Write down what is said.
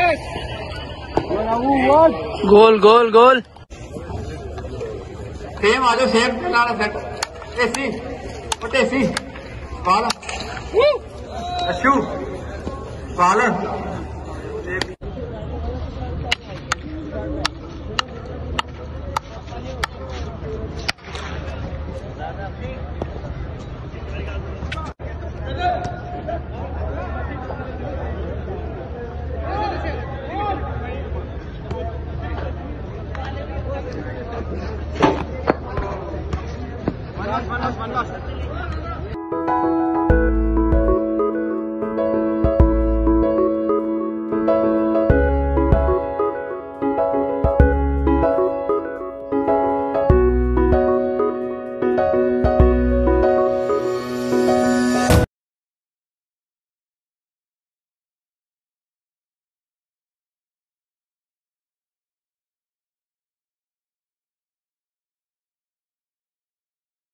गोल गोल गोल। Same आ जाओ, same चलाना set. Tessy और टेसी बाल अच्छू बाल